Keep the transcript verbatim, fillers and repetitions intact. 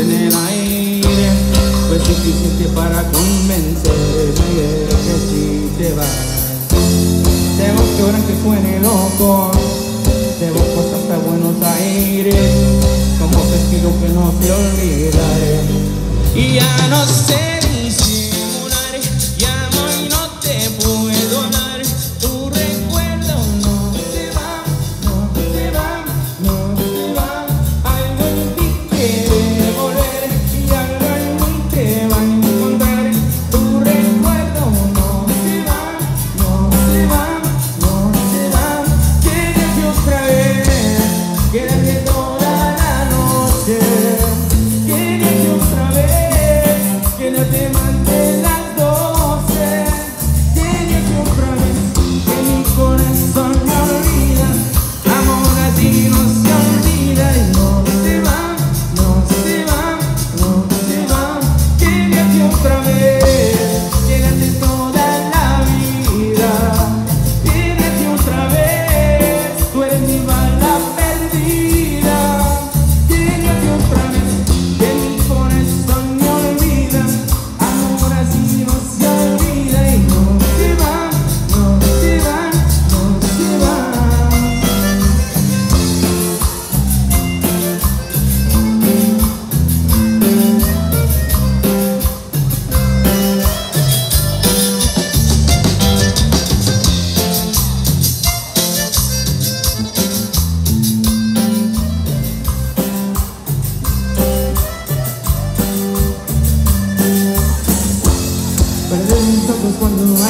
en el aire. Fue suficiente para convencerme de que si te vas. Tengo que ahora que suene loco, debo cosas hasta Buenos Aires, como testigo que no te olvidaré. Y ya no sé disimular, llamo y no te puedo hablar. Tu recuerdo no se va, no se va, no se va. Algo en ti quiere volver y algo en mí te va a encontrar. Tu recuerdo no se va, no se va, no se va. Quédate otra vez, quédate toda la noche. Quédate otra vez, quédate más de las doce. Quédate otra vez, que mi corazón me olvida. Amor así no se olvida y no se va, no se va, no se va. Quédate otra vez, quédate toda la vida. Quédate otra vez, tú eres mi bala perdida. Quédate otra vez, que mi corazón me olvida. Amor así no se olvida y no se va, no se va, no se va. Perdí mis ojos cuando